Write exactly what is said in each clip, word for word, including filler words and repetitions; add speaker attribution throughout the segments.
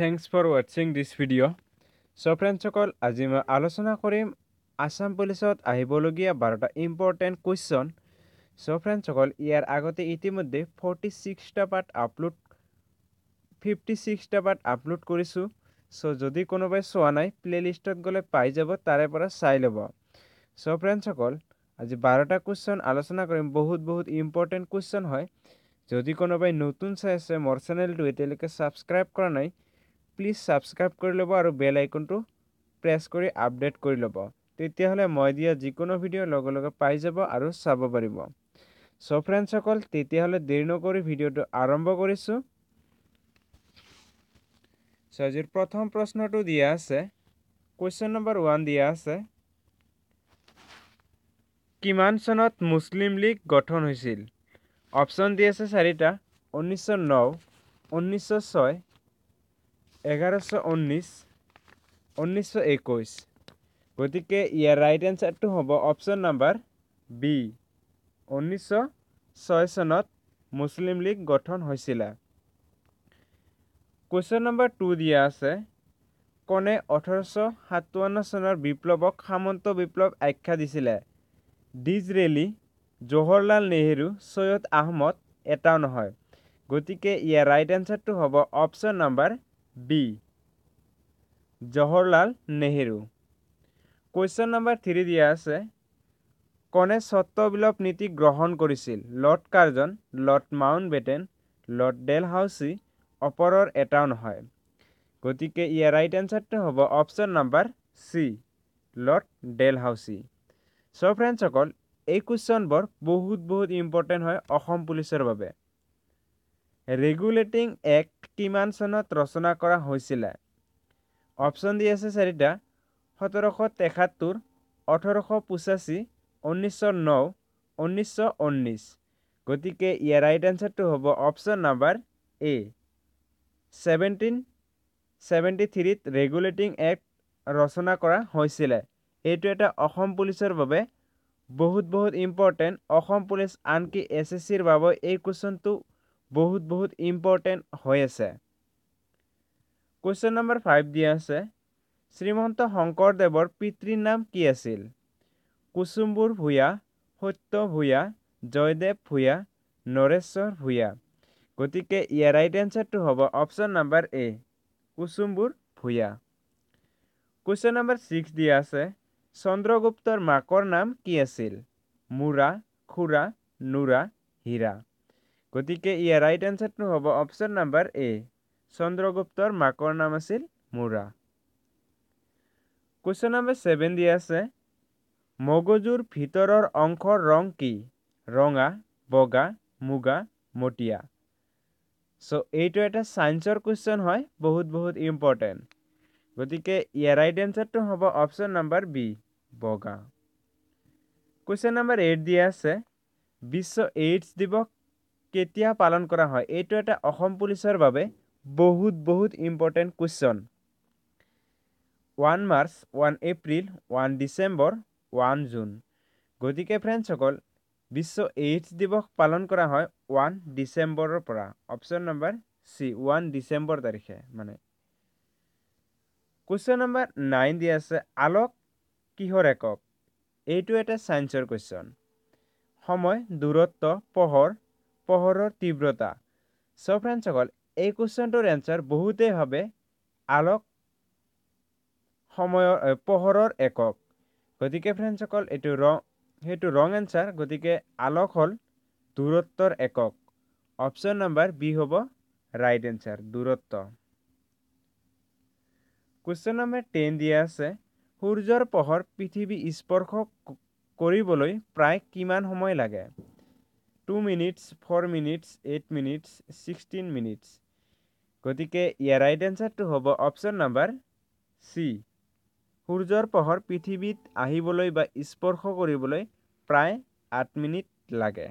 Speaker 1: Thanks for watching this video. So friends, সকল আজি মই আলোচনা কৰিম আসাম পুলিচত আহিবলগীয়া বাৰটা ইম্পৰ্টেন্ট কুৱেশ্যন। So friends, সকল ইয়াৰ আগতে ইতিমধ্যে forty-six টা পাৰ্ট আপলোড fifty-six টা পাৰ্ট আপলোড কৰিছো। So যদি কোনোবাই চোৱা নাই প্লেলিষ্টত গলে পাই যাব, তাৰে পৰা চাই ল'ব। So friends, সকল আজি বাৰটা কুৱেশ্যন আলোচনা কৰিম। বহুত বহুত ইম্পৰ্টেন্ট কুৱেশ্যন হয়। যদি কোনোবাই নতুন চাই আছে মোৰ চেনেলটো এতিয়ালৈকে সাবস্ক্ৰাইব কৰা নাই, প্লিজ সাবস্ক্ৰাইব কৰি ল'ব আৰু বেল আইকনটো প্ৰেছ কৰি আপডেট কৰি ল'ব। তেতিয়াহ'লে মই দিয়া যিকোনো ভিডিও লগে লগে পাই যাব আৰু চাব পাৰিব। সো ফ্ৰেণ্ডছ সকল, তেতিয়াহ'লে দেৰি নকৰি ভিডিওটো আৰম্ভ কৰিছো। সো আজিৰ প্ৰথম প্ৰশ্নটো দিয়া আছে, কুৱেশ্যন নম্বৰ ওৱান দিয়া আছে, কিমান চনত মুছলিম লীগ গঠন হৈছিল? অপশ্যন দিয়া আছে চাৰিটা, ঊনৈছশ ন, ঊনৈছশ ছয়, এঘাৰশ ঊনৈছ, ঊনৈছশ একৈছ। গতিকে ইয়াৰ ৰাইট এনসাৰটো হ'ব অপশ্যন নাম্বাৰ বি, ঊনৈছশ ছয় চনত মুছলিম লীগ গঠন হৈছিল। কুৱেশ্যন নম্বৰ টু দিয়া আছে, কোনে ওঠৰশ সাতাৱন্ন চনৰ বিপ্লৱক সামন্ত বিপ্লৱ আখ্যা দিছিলে? ডিজৰেলি, জৱাহৰলাল নেহেৰু, সৈয়দ আহমদ, এটাও নহয়। গতিকে ইয়াৰ ৰাইট এনসাৰটো হ'ব option number B, Jawaharlal Nehru. Question number three দিয়া আছে, কোনে স্বত্ব বিলোপ নীতি গ্ৰহণ কৰিছিল? Lord Curzon, Lord Mountbatten, Lord Dalhousie, ওপৰৰ এটাও নহয়। গতিকে ইয়াৰ ৰাইট এনসাৰটো হ'ব option number C, Lord Dalhousie. So friends সকল, এই কুৱেশ্যনবোৰ বহুত বহুত ইম্পৰ্টেন্ট হয় অসম পুলিচৰ বাবে। ৰেগুলেটিং এক্ট কিমান চনত ৰচনা কৰা হৈছিল? অপশ্যন দি আছে চাৰিটা, সোতৰশ তেসত্তৰ, ওঠৰশ পঁচাশী, ঊনৈছশ ন, ঊনৈছশ ঊনৈছ। গতিকে ইয়াৰ ৰাইট এনসাৰটো হ'ব option number A, seventeen seventy থ্ৰীত ৰেগুলেটিং এক্ট ৰচনা কৰা হৈছিল। এইটো এটা অসম পুলিচৰ বাবে বহুত বহুত ইম্পৰ্টেন্ট। অসম পুলিচ আনকি এছ এছ চিৰ বাবে এই কুৱেশ্যনটো বহুত বহুত ইম্পৰ্টেন্ট হৈ আছে। কুৱেশ্যন নম্বৰ ফাইভ দিয়া আছে, শ্ৰীমন্ত শংকৰদেৱৰ পিতৃৰ নাম কি আছিল? কুসুম্বৰ ভূঞা, সত্য ভূঞা, জয়দেৱ ভূঞা, নৰেশ্বৰ ভূঞা। গতিকে ইয়াৰ ৰাইট এনসাৰটো হ'ব option number A, Kusumbar Bhuyan. Question number six দিয়া আছে, চন্দ্ৰগুপ্তৰ মাকৰ নাম কি আছিল? মুৰা, খুৰা, নুৰা, হীৰা। গতিকে ইয়াৰ ৰাইট এনসাৰটো হ'ব অপশ্যন নাম্বাৰ এ, চন্দ্ৰগুপ্তৰ মাকৰ নাম আছিল মুৰা। কুৱেশ্যন নম্বৰ ছেভেন দিয়া আছে, মগজুৰ ভিতৰৰ অংশৰ ৰং কি? ৰঙা, বগা, মুগা, মটীয়া। সো এইটো এটা সায়েন্সৰ কুৱেশ্যন হয়, বহুত বহুত ইম্পৰ্টেন্ট। গতিকে ইয়াৰ ৰাইট এনসাৰটো হ'ব অপশ্যন নাম্বাৰ বি, বগা। কুৱেশ্যন নম্বৰ এইট দিয়া আছে, বিশ্ব এইডছ দিৱস কেতিয়া পালন কৰা হয়? এইটো এটা অসম পুলিচৰ বাবে বহুত বহুত important question. One March, one April, one December, one June. গতিকে ফ্ৰেণ্ডছ সকল, বিশ্ব এইডছ দিৱস পালন কৰা হয় ওৱান ডিচেম্বৰৰ পৰা। Option number C, one December তাৰিখে মানে। কুৱেশ্যন নম্বৰ নাইন দিয়া আছে, আলোক কিহৰ একক? এইটো এটা সায়েন্সৰ কুৱেশ্যন। সময়, দূৰত্ব, পোহৰ, পোহৰৰ তীব্ৰতা। সো ফ্ৰেণ্ডছ সকল, এই কুৱেশ্যনটোৰ এনসাৰ বহুতেই ভাবে আলোক সময়ৰ পোহৰৰ একক। গতিকে ফ্ৰেণ্ডছ সকল, এইটো ৰং, সেইটো ৰং এনসাৰ। গতিকে আলোক হ'ল দূৰত্বৰ একক। অপশ্যন নাম্বাৰ বি হ'ব ৰাইট এনসাৰ, দূৰত্ব। কুৱেশ্যন নম্বৰ টেন দিয়া আছে, সূৰ্যৰ পোহৰ পৃথিৱী স্পৰ্শ কৰিবলৈ প্ৰায় কিমান সময় লাগে? Two minutes, four minutes, eight minutes, sixteen minutes. গতিকে ইয়াৰ ৰাইট এনসাৰটো হ'ব অপশ্যন নাম্বাৰ চি, সূৰ্যৰ পোহৰ পৃথিৱীত আহিবলৈ বা স্পৰ্শ কৰিবলৈ প্ৰায় আঠ মিনিট লাগে।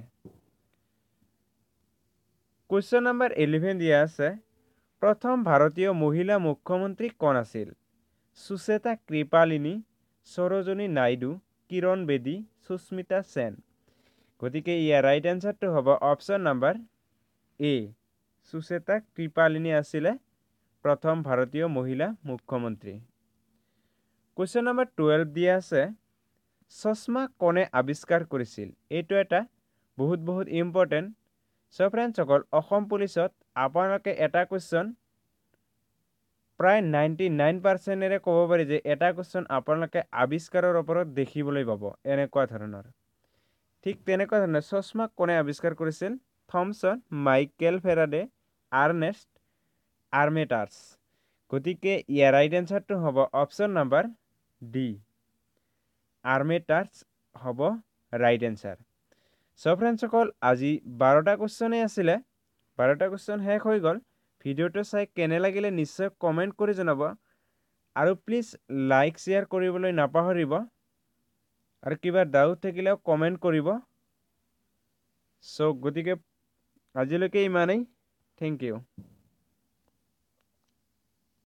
Speaker 1: কুৱেশ্যন নম্বৰ ইলেভেন দিয়া আছে, প্ৰথম ভাৰতীয় মহিলা মুখ্যমন্ত্ৰী কোন আছিল? সুচেতা কৃপালিনী, সৰোজিনী নাইডু, কিৰণ বেদী, সুস্মিতা সেন। গতিকে ইয়াৰ ৰাইট এনসাৰটো হ'ব option number A, Sucheta Kripalani আছিলে প্ৰথম ভাৰতীয় মহিলা মুখ্যমন্ত্ৰী। কুৱেশ্যন নম্বৰ টুৱেলভ দিয়া আছে চশমা কোনে আৱিষ্কাৰ কৰিছিল? এইটো এটা বহুত বহুত ইম্পৰ্টেণ্ট। চ' ফ্ৰেণ্ডসকল অসম পুলিচত আপোনালোকে এটা কুৱেশ্যন প্ৰায় নাইণ্টি নাইন পাৰ্চেণ্টেৰে ক'ব পাৰি যে এটা কুৱেশ্যন আপোনালোকে আৱিষ্কাৰৰ ওপৰত দেখিবলৈ পাব এনেকুৱা ধৰণৰ। ঠিক তেনেকুৱা ধৰণৰ চশমা কোনে আৱিষ্কাৰ কৰিছিল? থমছন, মাইকেল ফেৰাডে, আৰ্নেষ্ট আৰ্মেটাৰ্ছ। গতিকে ইয়াৰ ৰাইট এনচাৰটো হ'ব অপশ্যন নাম্বাৰ ডি, আৰ্মেটাৰ্ছ হ'ব ৰাইট এনচাৰ। চ' ফ্ৰেণ্ডসকল আজি বাৰটা কুৱেশ্যনেই আছিলে, বাৰটা কুৱেশ্যন শেষ হৈ গ'ল। ভিডিঅ'টো চাই কেনে লাগিলে নিশ্চয় কমেণ্ট কৰি জনাব আৰু প্লিজ লাইক শ্বেয়াৰ কৰিবলৈ নাপাহৰিব আৰু কিবা ডাউট থাকিলেও কমেণ্ট কৰিব। চ' গতিকে আজিলৈকে ইমানেই। Thank U.